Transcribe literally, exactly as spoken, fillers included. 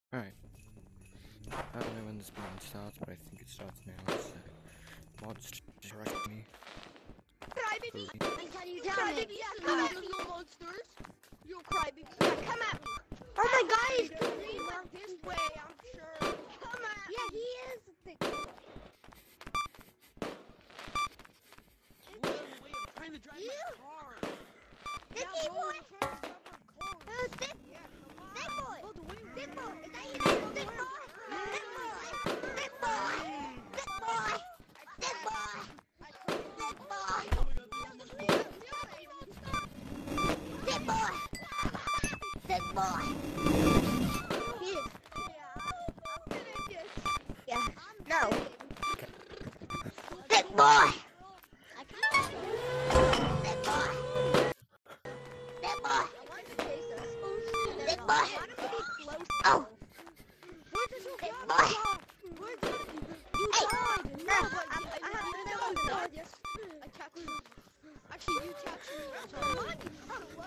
Alright. I don't know when this one starts, but I think it starts now, so... Mods just correct me. Crybaby! Can you tell Crybaby, me? yeah, come at me, you monsters! You crybaby, yeah, come at me! Oh my god, he's He went this way, I'm sure. Come at yeah, me! he is the Wait, wait, I'm trying to drive You? my car. This Yeah, big bro, boy. I'm trying to drive our car. Uh, this Yeah, come on. big boy. Oh, the way Big boy. Is that you? Big Big boy. Big boy. Big boy. Big boy. Big boy. Big boy. Big boy. Big boy. Here. Yeah. No. Big boy. Big boy. Big boy. Big boy. Oh. Big boy. Hey. No, I'm, I have no one. I catch you. Actually, you catch me.